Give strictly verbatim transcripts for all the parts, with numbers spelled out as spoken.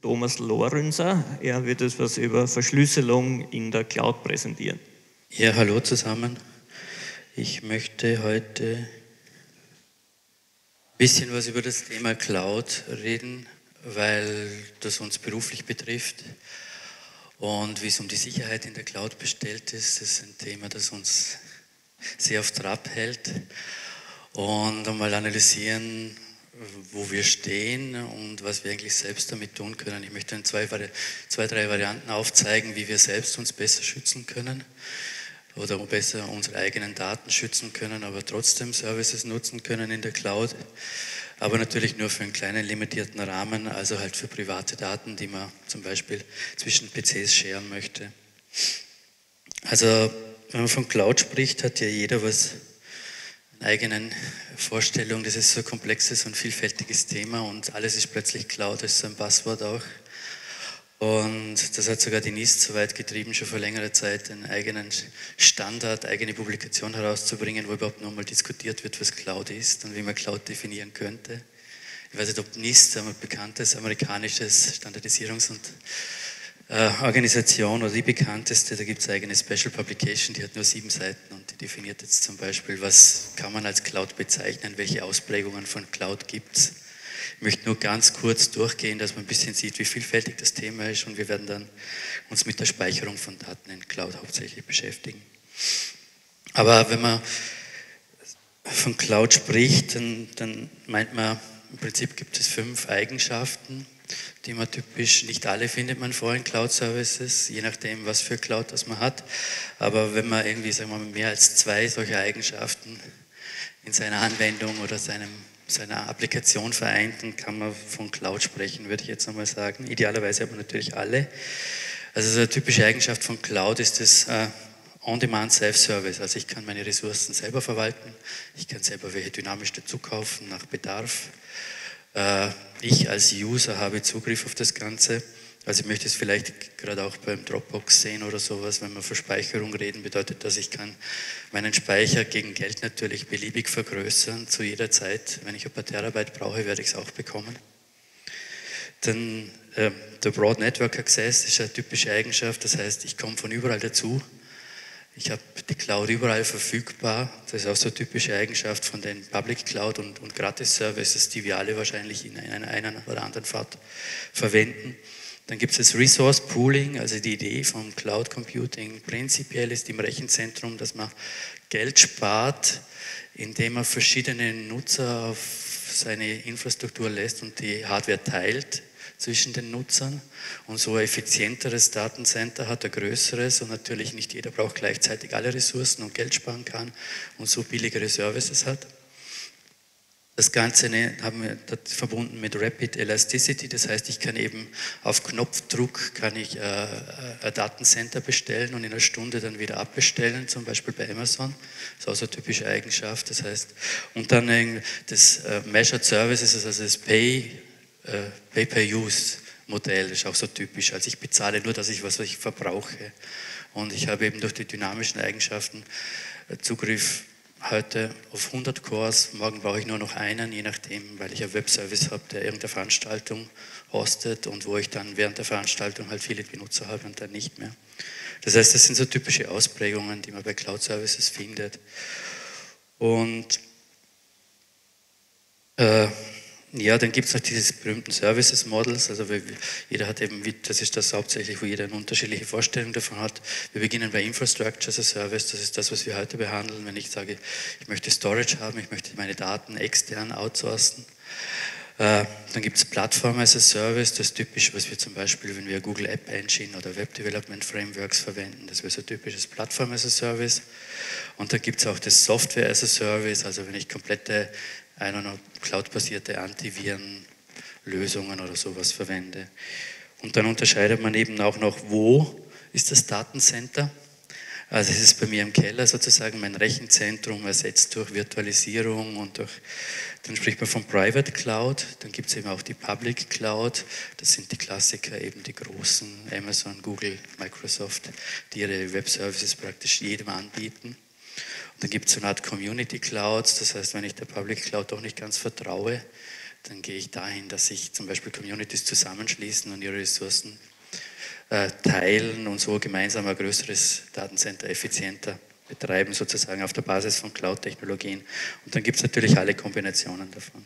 Thomas Lorenzer. Er wird etwas über Verschlüsselung in der Cloud präsentieren. Ja, hallo zusammen. Ich möchte heute ein bisschen was über das Thema Cloud reden, weil das uns beruflich betrifft. Und wie es um die Sicherheit in der Cloud bestellt ist, das ist ein Thema, das uns sehr auf Trab hält. Und einmal analysieren, wo wir stehen und was wir eigentlich selbst damit tun können. Ich möchte in zwei, zwei, drei Varianten aufzeigen, wie wir selbst uns besser schützen können oder besser unsere eigenen Daten schützen können, aber trotzdem Services nutzen können in der Cloud. Aber natürlich nur für einen kleinen, limitierten Rahmen, also halt für private Daten, die man zum Beispiel zwischen P Cs sharen möchte. Also, wenn man von Cloud spricht, hat ja jeder was, eine eigene Vorstellung. Das ist so ein komplexes und vielfältiges Thema und alles ist plötzlich Cloud, das ist so ein Passwort auch. Und das hat sogar die NIST so weit getrieben, schon vor längerer Zeit einen eigenen Standard, eigene Publikation herauszubringen, wo überhaupt nochmal diskutiert wird, was Cloud ist und wie man Cloud definieren könnte. Ich weiß nicht, ob NIST, ein bekanntes amerikanisches Standardisierungs- und äh, Organisation oder die bekannteste, da gibt es eine eigene Special Publication, die hat nur sieben Seiten und die definiert jetzt zum Beispiel, was kann man als Cloud bezeichnen, welche Ausprägungen von Cloud gibt es. Ich möchte nur ganz kurz durchgehen, dass man ein bisschen sieht, wie vielfältig das Thema ist und wir werden dann uns mit der Speicherung von Daten in Cloud hauptsächlich beschäftigen. Aber wenn man von Cloud spricht, dann, dann meint man, im Prinzip gibt es fünf Eigenschaften, die man typisch, nicht alle findet man vor in Cloud-Services, je nachdem, was für Cloud das man hat. Aber wenn man irgendwie, sagen wir mal, mehr als zwei solcher Eigenschaften in seiner Anwendung oder seinem seiner Applikation vereint, dann kann man von Cloud sprechen, würde ich jetzt nochmal sagen. Idealerweise aber natürlich alle. Also so eine typische Eigenschaft von Cloud ist das uh, On-Demand Self-Service. Also ich kann meine Ressourcen selber verwalten, ich kann selber welche dynamisch dazu kaufen, nach Bedarf. Uh, ich als User habe Zugriff auf das Ganze. Also ich möchte es vielleicht gerade auch beim Dropbox sehen oder sowas, wenn wir von Speicherung reden, bedeutet das, ich kann meinen Speicher gegen Geld natürlich beliebig vergrößern, zu jeder Zeit. Wenn ich ein paar Terabyte brauche, werde ich es auch bekommen. Dann äh, der Broad Network Access ist eine typische Eigenschaft, das heißt, ich komme von überall dazu. Ich habe die Cloud überall verfügbar. Das ist auch so eine typische Eigenschaft von den Public Cloud und, und Gratis-Services, die wir alle wahrscheinlich in einer, einer oder anderen Fahrt verwenden. Dann gibt es das Resource Pooling, also die Idee vom Cloud Computing. Prinzipiell ist im Rechenzentrum, dass man Geld spart, indem man verschiedene Nutzer auf seine Infrastruktur lässt und die Hardware teilt zwischen den Nutzern und so ein effizienteres Datencenter hat, ein größeres und natürlich nicht jeder braucht gleichzeitig alle Ressourcen und Geld sparen kann und so billigere Services hat. Das Ganze haben wir verbunden mit Rapid Elasticity, das heißt, ich kann eben auf Knopfdruck kann ich äh, ein Datencenter bestellen und in einer Stunde dann wieder abbestellen, zum Beispiel bei Amazon. Das ist auch so eine typische Eigenschaft, das heißt, und dann äh, das äh, Measured Services, also das Pay, äh, Pay-per-Use-Modell, ist auch so typisch. Also ich bezahle nur, dass ich was ich verbrauche und ich habe eben durch die dynamischen Eigenschaften äh, Zugriff heute auf hundert Cores, morgen brauche ich nur noch einen, je nachdem, weil ich einen Webservice habe, der irgendeine Veranstaltung hostet und wo ich dann während der Veranstaltung halt viele Benutzer habe und dann nicht mehr. Das heißt, das sind so typische Ausprägungen, die man bei Cloud Services findet. Und äh, ja, dann gibt es noch diese berühmten Services Models, also jeder hat eben, das ist das hauptsächlich, wo jeder eine unterschiedliche Vorstellung davon hat. Wir beginnen bei Infrastructure as a Service, das ist das, was wir heute behandeln, wenn ich sage, ich möchte Storage haben, ich möchte meine Daten extern outsourcen. Äh, dann gibt es Plattform as a Service, das ist typisch, was wir zum Beispiel, wenn wir Google App Engine oder Web Development Frameworks verwenden, das wäre so typisches Plattform as a Service. Und dann gibt es auch das Software as a Service, also wenn ich komplette eine cloud-basierte Antiviren-Lösungen oder sowas verwende. Und dann unterscheidet man eben auch noch, wo ist das Datencenter. Also es ist bei mir im Keller sozusagen mein Rechenzentrum ersetzt durch Virtualisierung und durch, dann spricht man von Private Cloud, dann gibt es eben auch die Public Cloud, das sind die Klassiker, eben die großen, Amazon, Google, Microsoft, die ihre Web-Services praktisch jedem anbieten. Und dann gibt es so eine Art Community Clouds, das heißt, wenn ich der Public Cloud doch nicht ganz vertraue, dann gehe ich dahin, dass sich zum Beispiel Communities zusammenschließen und ihre Ressourcen äh, teilen und so gemeinsam ein größeres Datencenter effizienter betreiben, sozusagen auf der Basis von Cloud-Technologien. Und dann gibt es natürlich alle Kombinationen davon.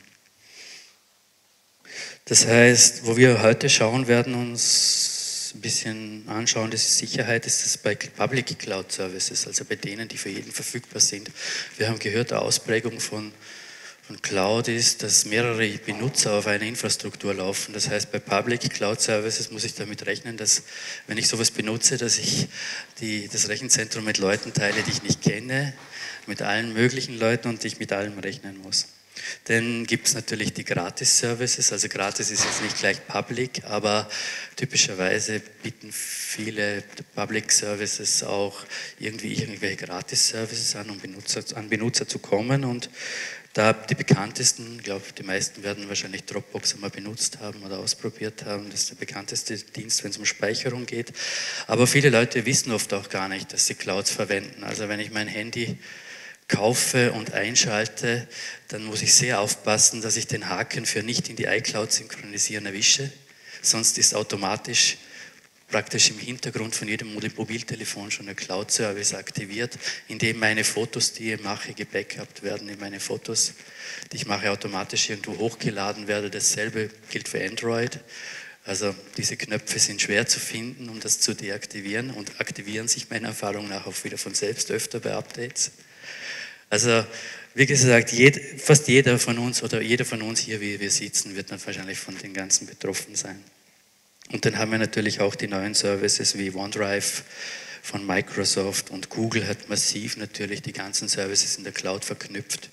Das heißt, wo wir heute schauen werden, uns ein bisschen anschauen, das ist Sicherheit, ist das bei Public Cloud Services, also bei denen, die für jeden verfügbar sind. Wir haben gehört, eine Ausprägung von, von Cloud ist, dass mehrere Benutzer auf einer Infrastruktur laufen. Das heißt, bei Public Cloud Services muss ich damit rechnen, dass, wenn ich sowas benutze, dass ich die, das Rechenzentrum mit Leuten teile, die ich nicht kenne, mit allen möglichen Leuten und ich mit allem rechnen muss. Dann gibt es natürlich die Gratis-Services, also gratis ist jetzt nicht gleich Public, aber typischerweise bieten viele Public-Services auch irgendwie irgendwelche Gratis-Services an, um Benutzer, an Benutzer zu kommen, und da die bekanntesten, ich glaube, die meisten werden wahrscheinlich Dropbox einmal benutzt haben oder ausprobiert haben. Das ist der bekannteste Dienst, wenn es um Speicherung geht. Aber viele Leute wissen oft auch gar nicht, dass sie Clouds verwenden. Also wenn ich mein Handy kaufe und einschalte, dann muss ich sehr aufpassen, dass ich den Haken für nicht in die iCloud synchronisieren erwische. Sonst ist automatisch praktisch im Hintergrund von jedem Mobiltelefon schon ein Cloud-Service aktiviert, in dem meine Fotos, die ich mache, gebackupt werden, in meine Fotos, die ich mache, automatisch irgendwo hochgeladen werden. Dasselbe gilt für Android. Also diese Knöpfe sind schwer zu finden, um das zu deaktivieren, und aktivieren sich meiner Erfahrung nach auch wieder von selbst öfter bei Updates. Also wie gesagt, jed, fast jeder von uns oder jeder von uns hier, wie wir sitzen, wird dann wahrscheinlich von den Ganzen betroffen sein. Und dann haben wir natürlich auch die neuen Services wie OneDrive von Microsoft, und Google hat massiv natürlich die ganzen Services in der Cloud verknüpft.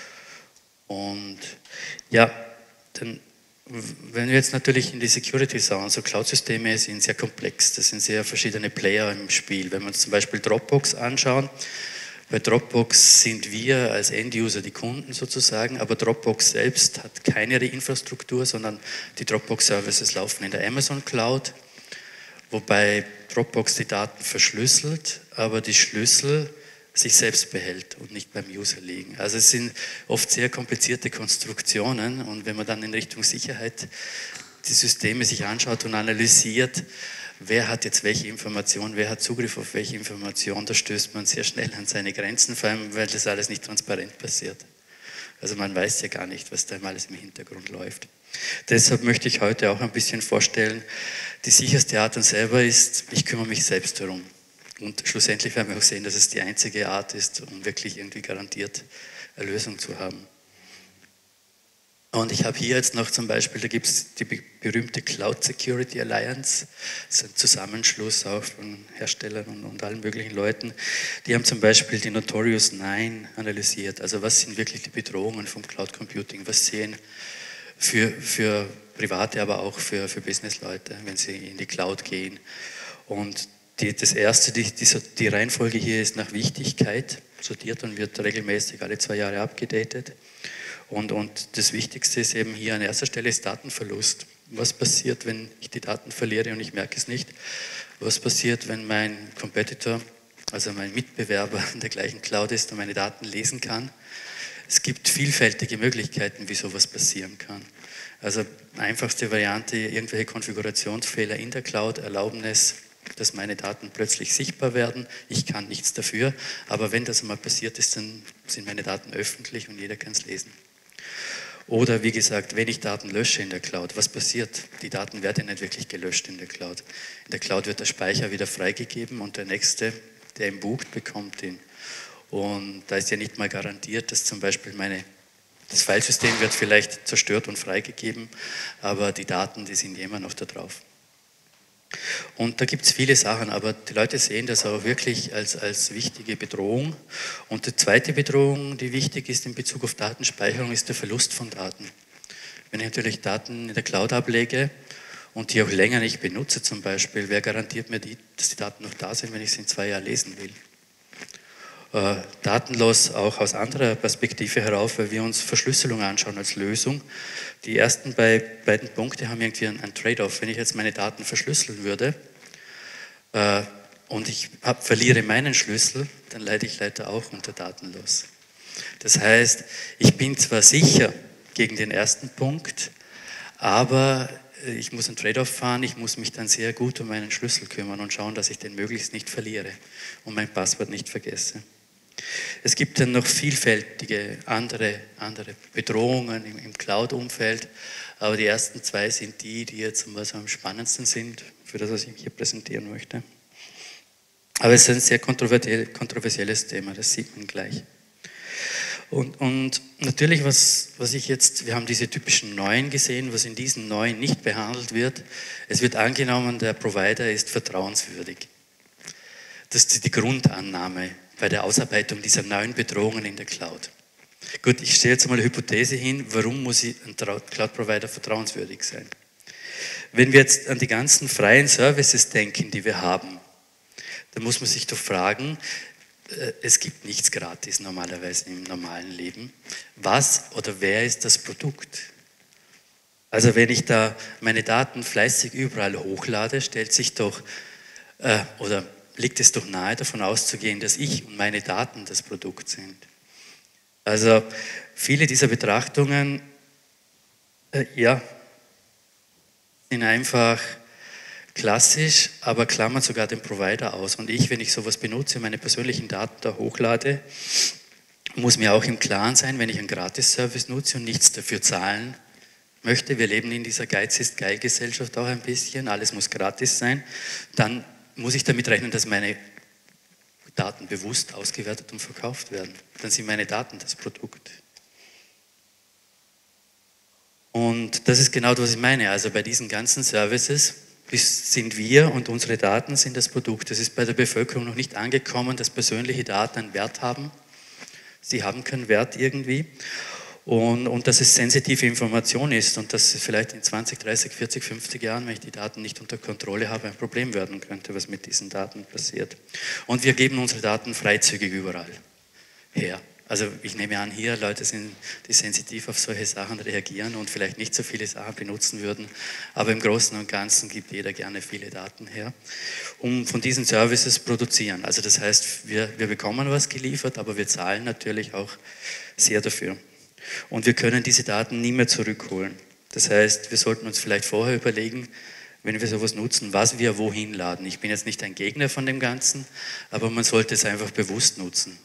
Und ja, dann, wenn wir jetzt natürlich in die Security schauen, so Cloud-Systeme sind sehr komplex, das sind sehr verschiedene Player im Spiel. Wenn wir uns zum Beispiel Dropbox anschauen, bei Dropbox sind wir als End-User die Kunden sozusagen, aber Dropbox selbst hat keine Infrastruktur, sondern die Dropbox-Services laufen in der Amazon Cloud, wobei Dropbox die Daten verschlüsselt, aber die Schlüssel sich selbst behält und nicht beim User liegen. Also es sind oft sehr komplizierte Konstruktionen, und wenn man dann in Richtung Sicherheit die Systeme sich anschaut und analysiert, wer hat jetzt welche Information, wer hat Zugriff auf welche Information, da stößt man sehr schnell an seine Grenzen, vor allem, weil das alles nicht transparent passiert. Also man weiß ja gar nicht, was da alles im Hintergrund läuft. Deshalb möchte ich heute auch ein bisschen vorstellen, die sicherste Art und selber ist, ich kümmere mich selbst darum. Und schlussendlich werden wir auch sehen, dass es die einzige Art ist, um wirklich irgendwie garantiert eine Lösung zu haben. Und ich habe hier jetzt noch zum Beispiel, da gibt es die berühmte Cloud Security Alliance, das ist ein Zusammenschluss auch von Herstellern und, und allen möglichen Leuten. Die haben zum Beispiel die Notorious Nine analysiert, also was sind wirklich die Bedrohungen vom Cloud Computing, was sehen für, für Private, aber auch für, für Businessleute, wenn sie in die Cloud gehen. Und die, das erste, die, die, die Reihenfolge hier ist nach Wichtigkeit sortiert und wird regelmäßig alle zwei Jahre abgedatet. Und, und das Wichtigste ist eben hier an erster Stelle ist Datenverlust. Was passiert, wenn ich die Daten verliere und ich merke es nicht? Was passiert, wenn mein Competitor, also mein Mitbewerber in der gleichen Cloud ist und meine Daten lesen kann? Es gibt vielfältige Möglichkeiten, wie sowas passieren kann. Also einfachste Variante, irgendwelche Konfigurationsfehler in der Cloud erlauben es, dass meine Daten plötzlich sichtbar werden. Ich kann nichts dafür, aber wenn das einmal passiert ist, dann sind meine Daten öffentlich und jeder kann es lesen. Oder wie gesagt, wenn ich Daten lösche in der Cloud, was passiert? Die Daten werden nicht wirklich gelöscht in der Cloud. In der Cloud wird der Speicher wieder freigegeben und der Nächste, der ihn bucht, bekommt ihn. Und da ist ja nicht mal garantiert, dass zum Beispiel meine, das Filesystem wird vielleicht zerstört und freigegeben, aber die Daten, die sind immer noch da drauf. Und da gibt es viele Sachen, aber die Leute sehen das auch wirklich als, als wichtige Bedrohung. Und die zweite Bedrohung, die wichtig ist in Bezug auf Datenspeicherung, ist der Verlust von Daten. Wenn ich natürlich Daten in der Cloud ablege und die auch länger nicht benutze zum Beispiel, wer garantiert mir, die, dass die Daten noch da sind, wenn ich sie in zwei Jahren lesen will? Äh, datenlos auch aus anderer Perspektive herauf, weil wir uns Verschlüsselung anschauen als Lösung. Die ersten bei, beiden Punkte haben irgendwie einen, einen Trade-off. Wenn ich jetzt meine Daten verschlüsseln würde äh, und ich hab, verliere meinen Schlüssel, dann leide ich leider auch unter datenlos. Das heißt, ich bin zwar sicher, gegen den ersten Punkt, aber ich muss einen Trade-off fahren, ich muss mich dann sehr gut um meinen Schlüssel kümmern und schauen, dass ich den möglichst nicht verliere und mein Passwort nicht vergesse. Es gibt dann noch vielfältige andere, andere Bedrohungen im, im Cloud-Umfeld, aber die ersten zwei sind die, die jetzt mal so am spannendsten sind, für das, was ich hier präsentieren möchte. Aber es ist ein sehr kontroversielles Thema, das sieht man gleich. Und, und natürlich, was, was ich jetzt, wir haben diese typischen Neuen gesehen, was in diesen Neuen nicht behandelt wird. Es wird angenommen, der Provider ist vertrauenswürdig. Das ist die Grundannahme bei der Ausarbeitung dieser neuen Bedrohungen in der Cloud. Gut, ich stelle jetzt mal eine Hypothese hin, warum muss ein Cloud-Provider vertrauenswürdig sein? Wenn wir jetzt an die ganzen freien Services denken, die wir haben, dann muss man sich doch fragen, es gibt nichts gratis normalerweise im normalen Leben. Was oder wer ist das Produkt? Also wenn ich da meine Daten fleißig überall hochlade, stellt sich doch, äh, oder liegt es doch nahe davon auszugehen, dass ich und meine Daten das Produkt sind. Also viele dieser Betrachtungen, äh, ja, sind einfach klassisch, aber klammern sogar den Provider aus. Und ich, wenn ich sowas benutze, meine persönlichen Daten da hochlade, muss mir auch im Klaren sein, wenn ich einen Gratis-Service nutze und nichts dafür zahlen möchte, wir leben in dieser Geiz-ist-geil-Gesellschaft auch ein bisschen, alles muss gratis sein, dann muss ich damit rechnen, dass meine Daten bewusst ausgewertet und verkauft werden. Dann sind meine Daten das Produkt. Und das ist genau das, was ich meine. Also bei diesen ganzen Services sind wir und unsere Daten sind das Produkt. Es ist bei der Bevölkerung noch nicht angekommen, dass persönliche Daten einen Wert haben. Sie haben keinen Wert irgendwie. Und, und dass es sensitive Information ist und dass es vielleicht in zwanzig, dreißig, vierzig, fünfzig Jahren, wenn ich die Daten nicht unter Kontrolle habe, ein Problem werden könnte, was mit diesen Daten passiert. Und wir geben unsere Daten freizügig überall her. Also ich nehme an, hier Leute sind, die sensitiv auf solche Sachen reagieren und vielleicht nicht so viele Sachen benutzen würden, aber im Großen und Ganzen gibt jeder gerne viele Daten her, um von diesen Services produzieren. Also das heißt, wir, wir bekommen was geliefert, aber wir zahlen natürlich auch sehr dafür. Und wir können diese Daten nie mehr zurückholen. Das heißt, wir sollten uns vielleicht vorher überlegen, wenn wir sowas nutzen, was wir wohin laden. Ich bin jetzt nicht ein Gegner von dem Ganzen, aber man sollte es einfach bewusst nutzen.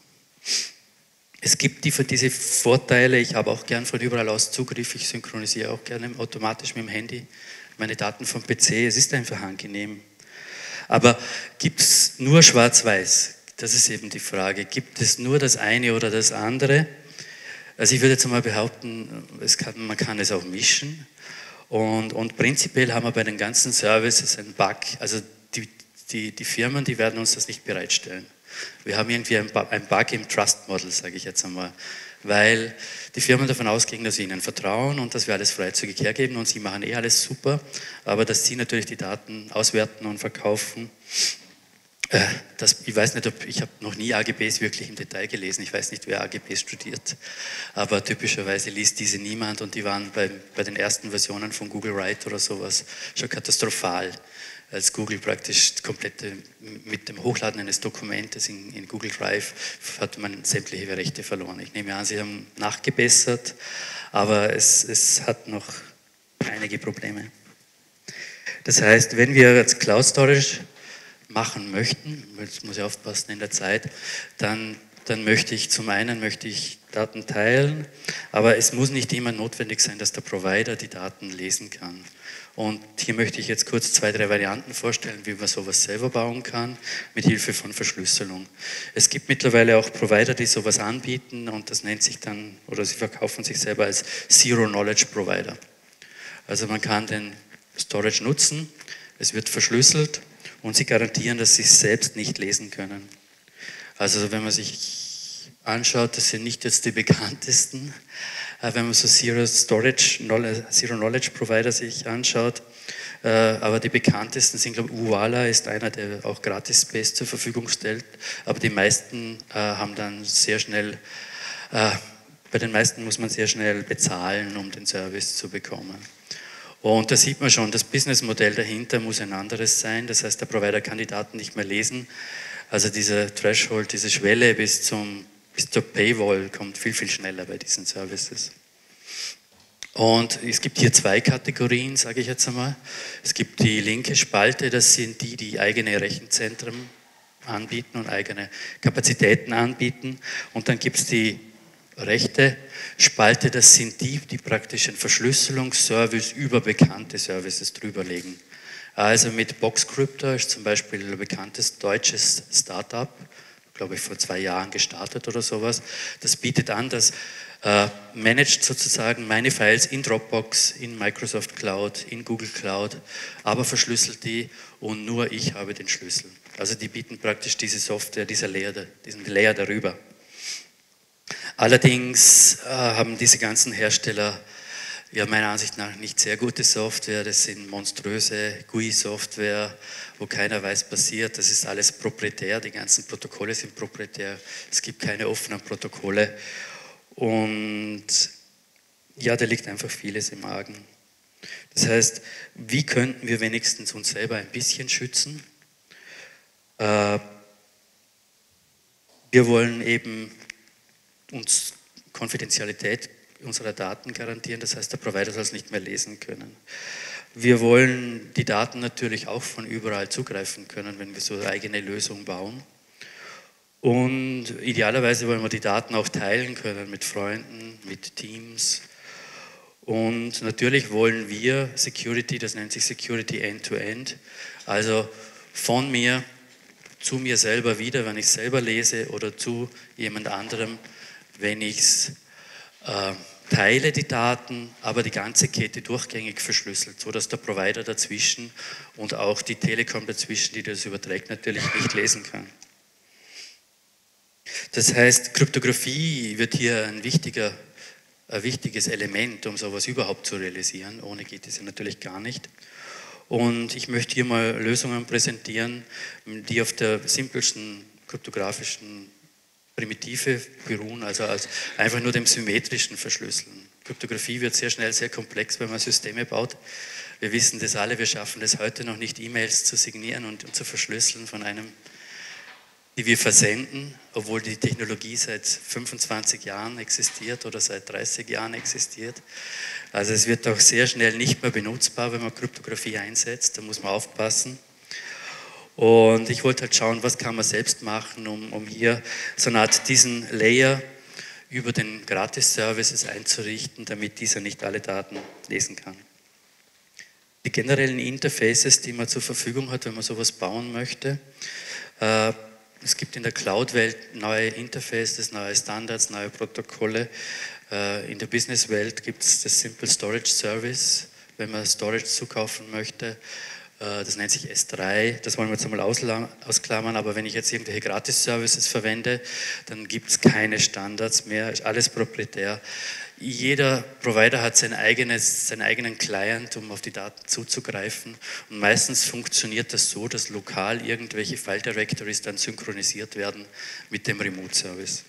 Es gibt die, diese Vorteile, ich habe auch gern von überall aus Zugriff, ich synchronisiere auch gerne automatisch mit dem Handy meine Daten vom P C, es ist einfach angenehm. Aber gibt es nur schwarz-weiß? Das ist eben die Frage. Gibt es nur das eine oder das andere? Also ich würde jetzt mal behaupten, es kann, man kann es auch mischen. Und, und prinzipiell haben wir bei den ganzen Services einen Bug. Also die, die, die Firmen, die werden uns das nicht bereitstellen. Wir haben irgendwie ein Bug im Trust Model, sage ich jetzt einmal, weil die Firmen davon ausgehen, dass wir ihnen vertrauen und dass wir alles freizügig hergeben und sie machen eh alles super, aber dass sie natürlich die Daten auswerten und verkaufen. Äh, das, ich weiß nicht, ob, ich habe noch nie A G Bs wirklich im Detail gelesen, ich weiß nicht, wer A G Bs studiert, aber typischerweise liest diese niemand und die waren bei, bei den ersten Versionen von Google Write oder sowas schon katastrophal. Als Google praktisch komplett mit dem Hochladen eines Dokumentes in, in Google Drive hat man sämtliche Rechte verloren. Ich nehme an, sie haben nachgebessert, aber es, es hat noch einige Probleme. Das heißt, wenn wir jetzt Cloud Storage machen möchten, jetzt muss ich aufpassen in der Zeit, dann, dann möchte ich zum einen möchte ich Daten teilen, aber es muss nicht immer notwendig sein, dass der Provider die Daten lesen kann. Und hier möchte ich jetzt kurz zwei, drei Varianten vorstellen, wie man sowas selber bauen kann, mit Hilfe von Verschlüsselung. Es gibt mittlerweile auch Provider, die sowas anbieten und das nennt sich dann, oder sie verkaufen sich selber als Zero-Knowledge-Provider. Also man kann den Storage nutzen, es wird verschlüsselt und sie garantieren, dass sie es selbst nicht lesen können. Also wenn man sich anschaut, das sind nicht jetzt die bekanntesten, wenn man so Zero Storage, Zero Knowledge Provider sich anschaut, aber die bekanntesten sind, glaube ich, Uala ist einer, der auch gratis Space zur Verfügung stellt, aber die meisten haben dann sehr schnell, bei den meisten muss man sehr schnell bezahlen, um den Service zu bekommen. Und da sieht man schon, das Businessmodell dahinter muss ein anderes sein, das heißt, der Provider kann die Daten nicht mehr lesen, also dieser Threshold, diese Schwelle bis zum bis zur Paywall kommt viel, viel schneller bei diesen Services. Und es gibt hier zwei Kategorien, sage ich jetzt einmal. Es gibt die linke Spalte, das sind die, die eigene Rechenzentren anbieten und eigene Kapazitäten anbieten. Und dann gibt es die rechte Spalte, das sind die, die praktisch einen Verschlüsselungsservice über bekannte Services drüberlegen. Also mit Boxcryptor ist zum Beispiel ein bekanntes deutsches Startup, glaube ich vor zwei Jahren gestartet oder sowas. Das bietet an, dass äh, managt sozusagen meine Files in Dropbox, in Microsoft Cloud, in Google Cloud, aber verschlüsselt die und nur ich habe den Schlüssel. Also die bieten praktisch diese Software, dieser Layer, diesen Layer darüber. Allerdings äh, haben diese ganzen Hersteller ja meiner Ansicht nach nicht sehr gute Software. Das sind monströse G U I-Software, wo keiner weiß, was passiert. Das ist alles proprietär, die ganzen Protokolle sind proprietär. Es gibt keine offenen Protokolle. Und ja, da liegt einfach vieles im Argen. Das heißt, wie könnten wir wenigstens uns selber ein bisschen schützen? Äh, wir wollen eben uns Konfidenzialität unserer Daten garantieren, das heißt, der Provider soll es nicht mehr lesen können. Wir wollen die Daten natürlich auch von überall zugreifen können, wenn wir so eine eigene Lösung bauen. Und idealerweise wollen wir die Daten auch teilen können mit Freunden, mit Teams. Und natürlich wollen wir Security, das nennt sich Security End-to-End, also von mir zu mir selber wieder, wenn ich es selber lese, oder zu jemand anderem, wenn ich es äh, teile, die Daten, aber die ganze Kette durchgängig verschlüsselt, sodass der Provider dazwischen und auch die Telekom dazwischen, die das überträgt, natürlich nicht lesen kann. Das heißt, Kryptographie wird hier ein, wichtiger, ein wichtiges Element, um sowas überhaupt zu realisieren. Ohne geht es ja natürlich gar nicht. Und ich möchte hier mal Lösungen präsentieren, die auf der simpelsten kryptografischen Primitive beruhen, also als einfach nur dem symmetrischen Verschlüsseln. Kryptographie wird sehr schnell sehr komplex, wenn man Systeme baut. Wir wissen das alle, wir schaffen es heute noch nicht, E-Mails zu signieren und, und zu verschlüsseln von einem, die wir versenden, obwohl die Technologie seit fünfundzwanzig Jahren existiert oder seit dreißig Jahren existiert. Also es wird auch sehr schnell nicht mehr benutzbar, wenn man Kryptographie einsetzt, da muss man aufpassen. Und ich wollte halt schauen, was kann man selbst machen, um, um hier so eine Art diesen Layer über den Gratis-Services einzurichten, damit dieser nicht alle Daten lesen kann. Die generellen Interfaces, die man zur Verfügung hat, wenn man sowas bauen möchte, äh, es gibt in der Cloud-Welt neue Interfaces, neue Standards, neue Protokolle. Äh, in der Business-Welt gibt es das Simple Storage Service, wenn man Storage zukaufen möchte. Das nennt sich S drei, das wollen wir jetzt einmal ausklammern, aber wenn ich jetzt irgendwelche Gratis-Services verwende, dann gibt es keine Standards mehr, ist alles proprietär. Jeder Provider hat sein eigenes, seinen eigenen Client, um auf die Daten zuzugreifen, und meistens funktioniert das so, dass lokal irgendwelche File-Directories dann synchronisiert werden mit dem Remote-Service.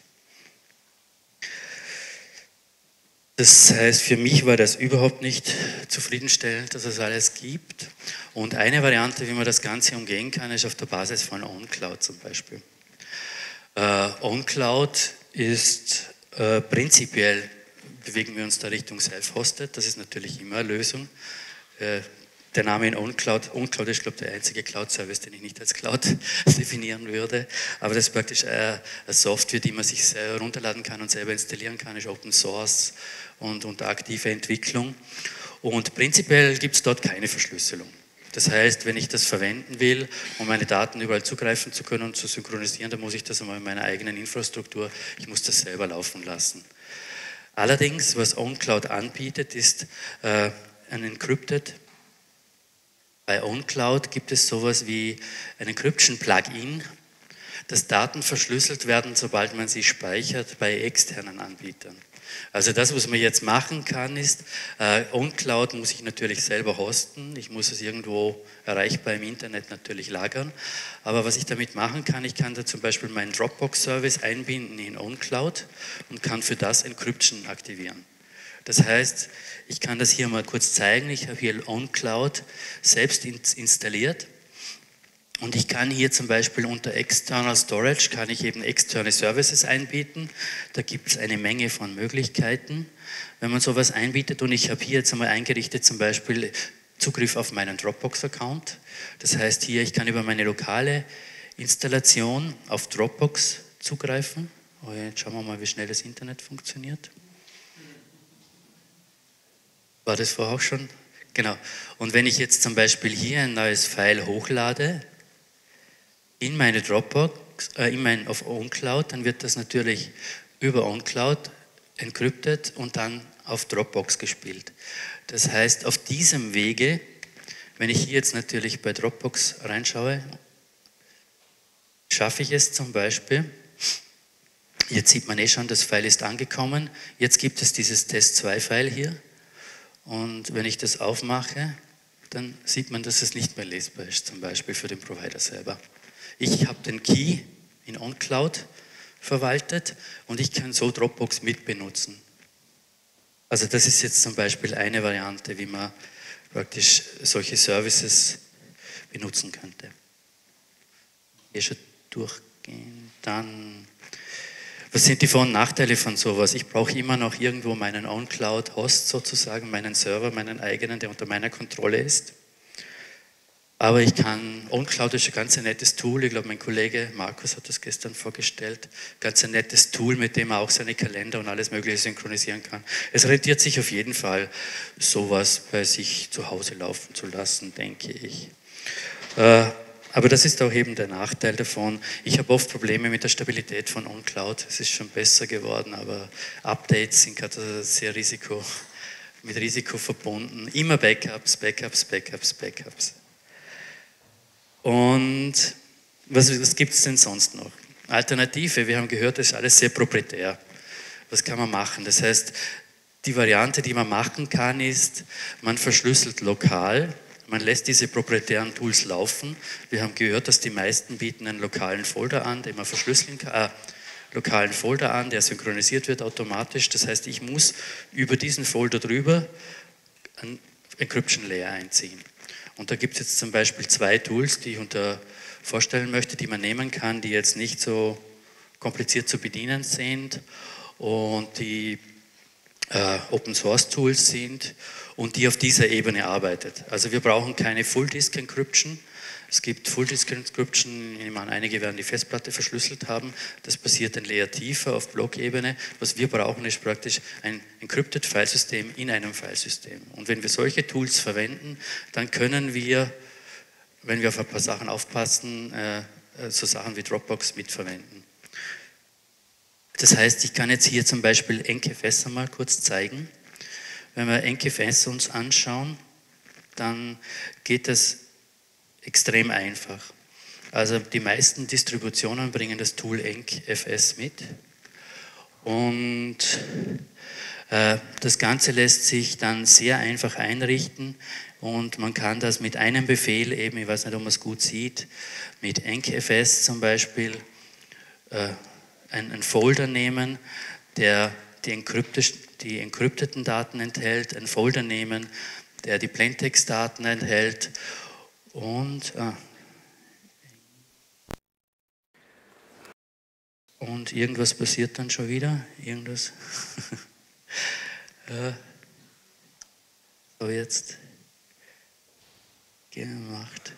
Das heißt, für mich war das überhaupt nicht zufriedenstellend, dass es alles gibt. Und eine Variante, wie man das Ganze umgehen kann, ist auf der Basis von OwnCloud zum Beispiel. Äh, OwnCloud ist äh, prinzipiell, bewegen wir uns da Richtung Self-Hosted, das ist natürlich immer eine Lösung. Äh, der Name in OwnCloud, OwnCloud ist, glaube ich, der einzige Cloud-Service, den ich nicht als Cloud definieren würde. Aber das ist praktisch eine Software, die man sich runterladen kann und selber installieren kann, ist Open Source und unter aktiver Entwicklung. Und prinzipiell gibt es dort keine Verschlüsselung. Das heißt, wenn ich das verwenden will, um meine Daten überall zugreifen zu können und zu synchronisieren, dann muss ich das einmal in meiner eigenen Infrastruktur, ich muss das selber laufen lassen. Allerdings, was OwnCloud anbietet, ist äh, ein Encrypted. Bei OwnCloud gibt es sowas wie ein Encryption-Plugin, dass Daten verschlüsselt werden, sobald man sie speichert bei externen Anbietern. Also das, was man jetzt machen kann, ist, äh, OwnCloud muss ich natürlich selber hosten, ich muss es irgendwo erreichbar im Internet natürlich lagern, aber was ich damit machen kann, ich kann da zum Beispiel meinen Dropbox-Service einbinden in OwnCloud und kann für das Encryption aktivieren. Das heißt, ich kann das hier mal kurz zeigen, ich habe hier OwnCloud selbst installiert Und ich kann hier zum Beispiel unter External Storage, kann ich eben externe Services einbieten. Da gibt es eine Menge von Möglichkeiten, wenn man sowas einbietet. Und ich habe hier jetzt einmal eingerichtet zum Beispiel Zugriff auf meinen Dropbox-Account. Das heißt hier, ich kann über meine lokale Installation auf Dropbox zugreifen. Oh, jetzt schauen wir mal, wie schnell das Internet funktioniert. War das vorher auch schon? Genau. Und wenn ich jetzt zum Beispiel hier ein neues File hochlade, in meine Dropbox, äh, in mein, auf OwnCloud, dann wird das natürlich über OwnCloud encrypted und dann auf Dropbox gespielt. Das heißt, auf diesem Wege, wenn ich hier jetzt natürlich bei Dropbox reinschaue, schaffe ich es zum Beispiel, jetzt sieht man eh schon, das File ist angekommen, jetzt gibt es dieses Test zwei File hier und wenn ich das aufmache, dann sieht man, dass es nicht mehr lesbar ist, zum Beispiel für den Provider selber. Ich habe den Key in OwnCloud verwaltet und ich kann so Dropbox mitbenutzen. Also das ist jetzt zum Beispiel eine Variante, wie man praktisch solche Services benutzen könnte. Hier schon durchgehen. Dann, was sind die Vor- und Nachteile von sowas? Ich brauche immer noch irgendwo meinen OwnCloud-Host sozusagen, meinen Server, meinen eigenen, der unter meiner Kontrolle ist. Aber ich kann, OwnCloud ist ein ganz ein nettes Tool, ich glaube mein Kollege Markus hat das gestern vorgestellt, ganz ein nettes Tool, mit dem er auch seine Kalender und alles mögliche synchronisieren kann. Es rentiert sich auf jeden Fall, sowas bei sich zu Hause laufen zu lassen, denke ich. Äh, aber das ist auch eben der Nachteil davon. Ich habe oft Probleme mit der Stabilität von OwnCloud, es ist schon besser geworden, aber Updates sind gerade sehr Risiko, mit Risiko verbunden. Immer Backups, Backups, Backups, Backups. Und was, was gibt es denn sonst noch? Alternative, wir haben gehört, das ist alles sehr proprietär. Was kann man machen? Das heißt, die Variante, die man machen kann, ist, man verschlüsselt lokal, man lässt diese proprietären Tools laufen. Wir haben gehört, dass die meisten bieten einen lokalen Folder an, den man verschlüsseln kann, äh, lokalen Folder an, der synchronisiert wird automatisch. Das heißt, ich muss über diesen Folder drüber ein Encryption Layer einziehen. Und da gibt es jetzt zum Beispiel zwei Tools, die ich unter vorstellen möchte, die man nehmen kann, die jetzt nicht so kompliziert zu bedienen sind und die äh, Open Source Tools sind und die auf dieser Ebene arbeitet. Also wir brauchen keine Full Disk Encryption. Es gibt Full Disk Encryption, ich meine, einige werden die Festplatte verschlüsselt haben. Das passiert ein Layer tiefer auf Blockebene. Was wir brauchen, ist praktisch ein Encrypted Filesystem in einem Filesystem. Und wenn wir solche Tools verwenden, dann können wir, wenn wir auf ein paar Sachen aufpassen, äh, so Sachen wie Dropbox mitverwenden. Das heißt, ich kann jetzt hier zum Beispiel N K F S einmal kurz zeigen. Wenn wir N K F S uns anschauen, dann geht das extrem einfach. Also die meisten Distributionen bringen das Tool N K F S mit und äh, das Ganze lässt sich dann sehr einfach einrichten und man kann das mit einem Befehl eben, ich weiß nicht, ob man es gut sieht, mit N K F S zum Beispiel äh, einen Folder nehmen, der die, die encrypteten Daten enthält, einen Folder nehmen, der die Plaintext-Daten enthält und, ah, und irgendwas passiert dann schon wieder, irgendwas. ja. So jetzt gemacht.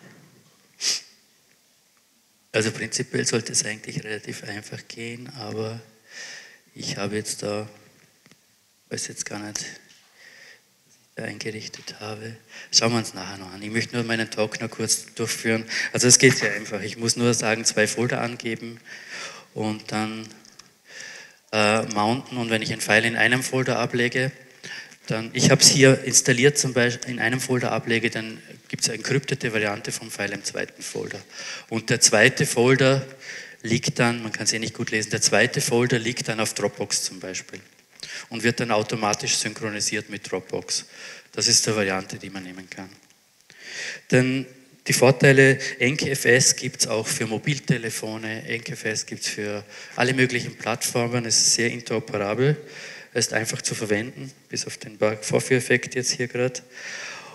Also prinzipiell sollte es eigentlich relativ einfach gehen, aber ich habe jetzt da, weiß jetzt gar nicht, eingerichtet habe. Schauen wir uns nachher noch an. Ich möchte nur meinen Talk noch kurz durchführen. Also es geht sehr einfach. Ich muss nur sagen, zwei Folder angeben und dann äh, mounten. Und wenn ich ein File in einem Folder ablege, dann, ich habe es hier installiert, zum Beispiel in einem Folder ablege, dann gibt es eine encryptete Variante vom File im zweiten Folder. Und der zweite Folder liegt dann, man kann es eh nicht gut lesen, der zweite Folder liegt dann auf Dropbox zum Beispiel und wird dann automatisch synchronisiert mit Dropbox. Das ist die Variante, die man nehmen kann. Dann die Vorteile, N K F S gibt es auch für Mobiltelefone, N K F S gibt es für alle möglichen Plattformen, es ist sehr interoperabel, es ist einfach zu verwenden, bis auf den Vorführeffekt jetzt hier gerade.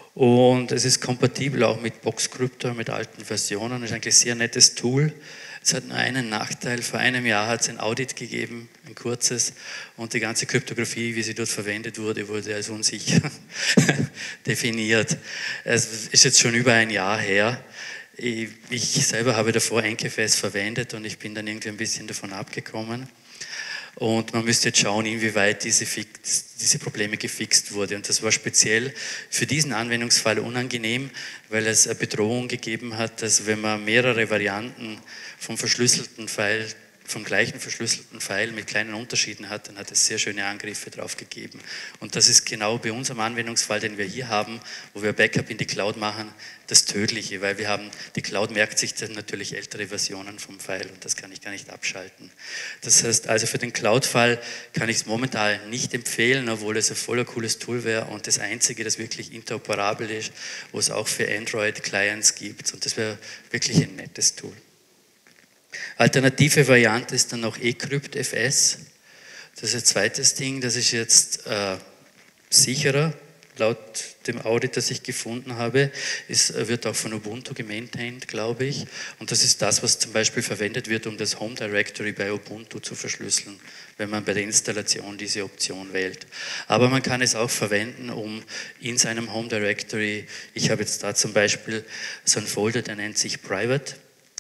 Und es ist kompatibel auch mit Boxcryptor, mit alten Versionen. Es ist eigentlich ein sehr nettes Tool. Es hat nur einen Nachteil. Vor einem Jahr hat es ein Audit gegeben, ein kurzes, und die ganze Kryptographie, wie sie dort verwendet wurde, wurde als unsicher definiert. Es ist jetzt schon über ein Jahr her. Ich selber habe davor Encaphes verwendet und ich bin dann irgendwie ein bisschen davon abgekommen. Und man müsste jetzt schauen, inwieweit diese, Fix, diese Probleme gefixt wurde. Und das war speziell für diesen Anwendungsfall unangenehm, weil es eine Bedrohung gegeben hat, dass wenn man mehrere Varianten vom verschlüsselten File, vom gleichen verschlüsselten File mit kleinen Unterschieden hat, dann hat es sehr schöne Angriffe drauf gegeben. Und das ist genau bei unserem Anwendungsfall, den wir hier haben, wo wir Backup in die Cloud machen, das Tödliche, weil wir haben, die Cloud merkt sich dann natürlich ältere Versionen vom File und das kann ich gar nicht abschalten. Das heißt, also für den Cloud-Fall kann ich es momentan nicht empfehlen, obwohl es ein voller cooles Tool wäre und das einzige, das wirklich interoperabel ist, wo es auch für Android-Clients gibt, und das wäre wirklich ein nettes Tool. Alternative Variante ist dann noch eCryptFS. Das ist ein zweites Ding, das ist jetzt äh, sicherer, laut dem Audit, das ich gefunden habe. Es wird auch von Ubuntu gemaintained, glaube ich. Und das ist das, was zum Beispiel verwendet wird, um das Home Directory bei Ubuntu zu verschlüsseln, wenn man bei der Installation diese Option wählt. Aber man kann es auch verwenden, um in seinem Home Directory, ich habe jetzt da zum Beispiel so einen Folder, der nennt sich Private.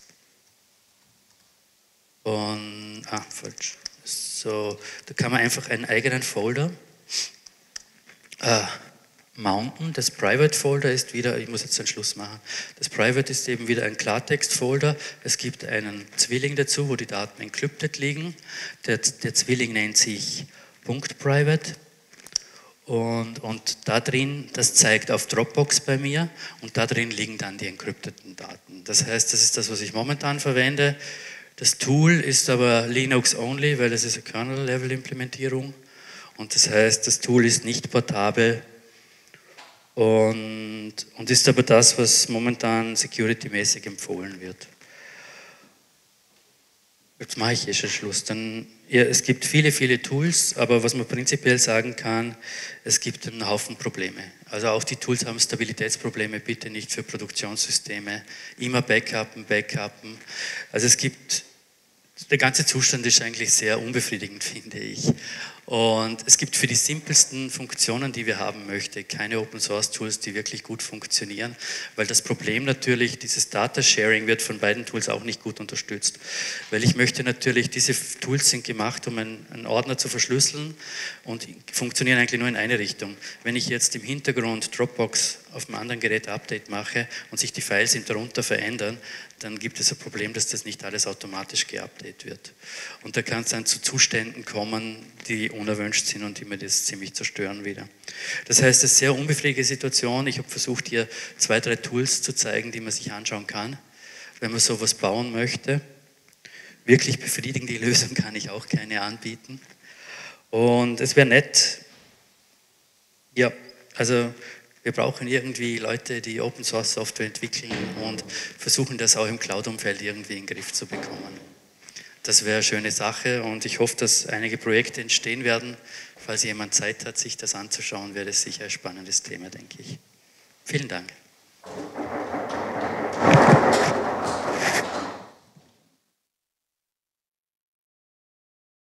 Und, ah, falsch. So, da kann man einfach einen eigenen Folder äh, mounten. Das Private Folder ist wieder, ich muss jetzt den Schluss machen, das Private ist eben wieder ein Klartext-Folder. Es gibt einen Zwilling dazu, wo die Daten encrypted liegen. Der, der Zwilling nennt sich .private. Und, und da drin, das zeigt auf Dropbox bei mir, und da drin liegen dann die encrypteten Daten. Das heißt, das ist das, was ich momentan verwende. Das Tool ist aber Linux-only, weil das ist eine Kernel-Level-Implementierung. Und das heißt, das Tool ist nicht portabel und, und ist aber das, was momentan security-mäßig empfohlen wird. Jetzt mache ich eh schon Schluss. Dann, ja, es gibt viele, viele Tools, aber was man prinzipiell sagen kann, es gibt einen Haufen Probleme. Also auch die Tools haben Stabilitätsprobleme, bitte nicht für Produktionssysteme. Immer Backuppen, Backuppen. Also es gibt, der ganze Zustand ist eigentlich sehr unbefriedigend, finde ich. Und es gibt für die simpelsten Funktionen, die wir haben möchten, keine Open-Source-Tools, die wirklich gut funktionieren, weil das Problem natürlich, dieses Data-Sharing wird von beiden Tools auch nicht gut unterstützt. Weil ich möchte natürlich, diese Tools sind gemacht, um einen, einen Ordner zu verschlüsseln und funktionieren eigentlich nur in eine Richtung. Wenn ich jetzt im Hintergrund Dropbox auf einem anderen Gerät Update mache und sich die Files darunter verändern, dann gibt es ein Problem, dass das nicht alles automatisch geupdatet wird. Und da kann es dann zu Zuständen kommen, die unerwünscht sind und die mir das ziemlich zerstören wieder. Das heißt, es ist eine sehr unbefriedigende Situation. Ich habe versucht, hier zwei, drei Tools zu zeigen, die man sich anschauen kann, wenn man sowas bauen möchte. Wirklich befriedigende Lösung kann ich auch keine anbieten. Und es wäre nett, ja, also wir brauchen irgendwie Leute, die Open Source Software entwickeln und versuchen das auch im Cloud-Umfeld irgendwie in den Griff zu bekommen. Das wäre eine schöne Sache und ich hoffe, dass einige Projekte entstehen werden. Falls jemand Zeit hat, sich das anzuschauen, wäre das sicher ein spannendes Thema, denke ich. Vielen Dank.